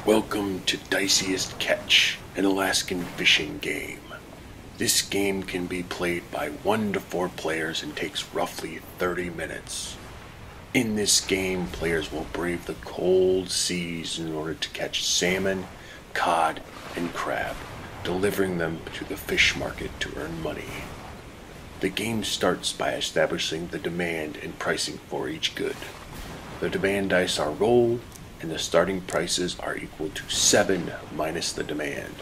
Welcome to Diciest Catch, an Alaskan fishing game. This game can be played by 1 to 4 players and takes roughly 30 minutes. In this game, players will brave the cold seas in order to catch salmon, cod, and crab, delivering them to the fish market to earn money. The game starts by establishing the demand and pricing for each good. The demand dice are rolled, and the starting prices are equal to 7 minus the demand.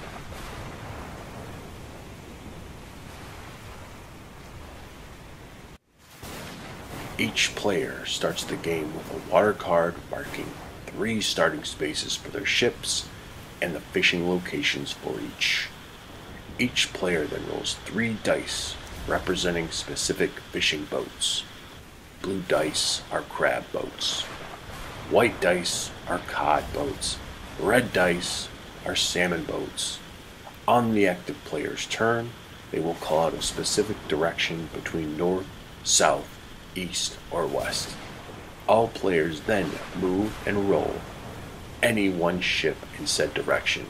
Each player starts the game with a water card marking 3 starting spaces for their ships and the fishing locations for each. Each player then rolls 3 dice representing specific fishing boats. Blue dice are crab boats. White dice are cod boats. Red dice are salmon boats. On the active player's turn, they will call out a specific direction between north, south, east, or west. All players then move and roll any one ship in said direction.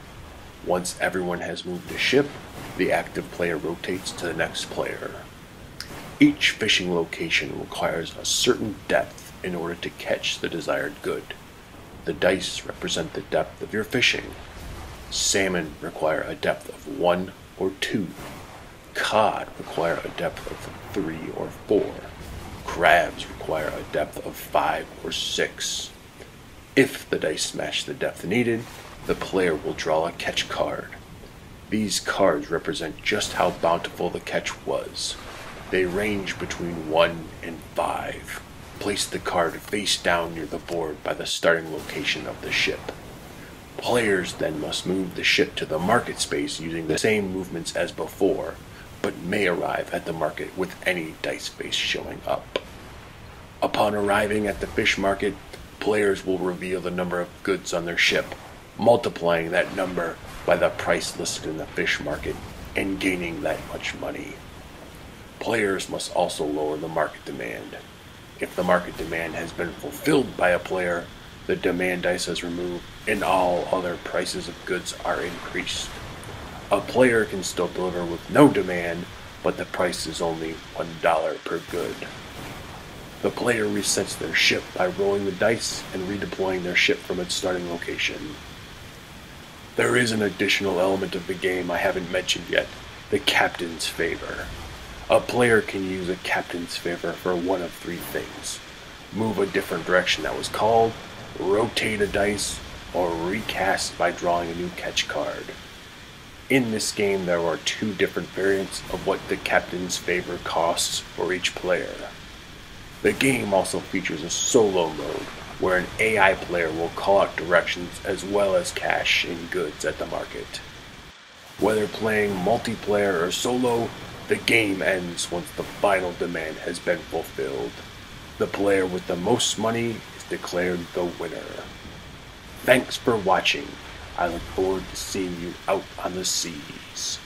Once everyone has moved a ship, the active player rotates to the next player. Each fishing location requires a certain depth in order to catch the desired good. The dice represent the depth of your fishing. Salmon require a depth of 1 or 2. Cod require a depth of 3 or 4. Crabs require a depth of 5 or 6. If the dice match the depth needed, the player will draw a catch card. These cards represent just how bountiful the catch was. They range between 1 and 5. Place the card face down near the board by the starting location of the ship. Players then must move the ship to the market space using the same movements as before, but may arrive at the market with any dice face showing up. Upon arriving at the fish market, players will reveal the number of goods on their ship, multiplying that number by the price listed in the fish market and gaining that much money. Players must also lower the market demand. If the market demand has been fulfilled by a player, the demand dice is removed and all other prices of goods are increased. A player can still deliver with no demand, but the price is only $1 per good. The player resets their ship by rolling the dice and redeploying their ship from its starting location. There is an additional element of the game I haven't mentioned yet, the captain's favor. A player can use a captain's favor for one of 3 things: move a different direction that was called, rotate a dice, or recast by drawing a new catch card. In this game, there are 2 different variants of what the captain's favor costs for each player. The game also features a solo mode, where an AI player will call out directions as well as cash in goods at the market. Whether playing multiplayer or solo, the game ends once the final demand has been fulfilled. The player with the most money is declared the winner. Thanks for watching. I look forward to seeing you out on the seas.